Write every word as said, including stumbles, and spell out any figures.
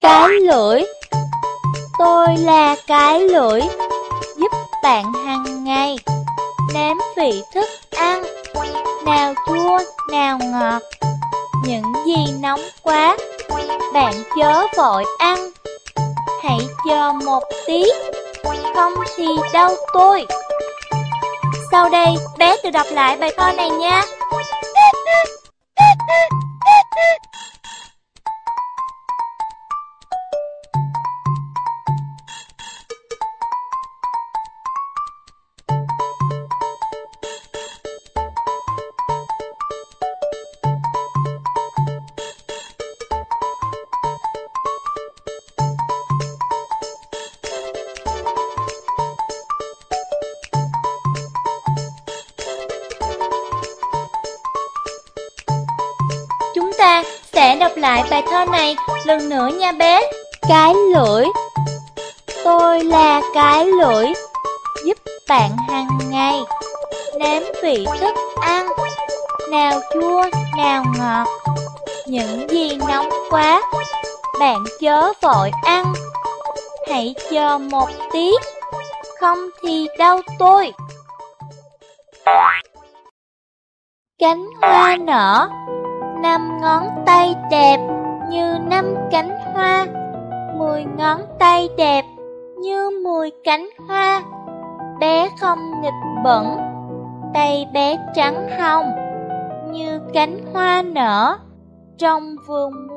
Cái lưỡi. Tôi là cái lưỡi, giúp bạn hàng ngày nếm vị thức ăn, nào chua nào ngọt. Những gì nóng quá, bạn chớ vội ăn, hãy chờ một tí, không thì đau tôi. Sau đây, bé tự đọc lại bài thơ này nha. Chúng ta sẽ đọc lại bài thơ này lần nữa nha bé. Cái lưỡi. Tôi là cái lưỡi, giúp bạn hàng ngày nếm vị thức ăn, nào chua nào ngọt. Những gì nóng quá, bạn chớ vội ăn, hãy chờ một tí, không thì đau tôi. Cánh hoa nở, năm ngón tay đẹp như năm cánh hoa, mười ngón tay đẹp như mười cánh hoa. Bé không nghịch bẩn, tay bé trắng hồng như cánh hoa nở trong vườn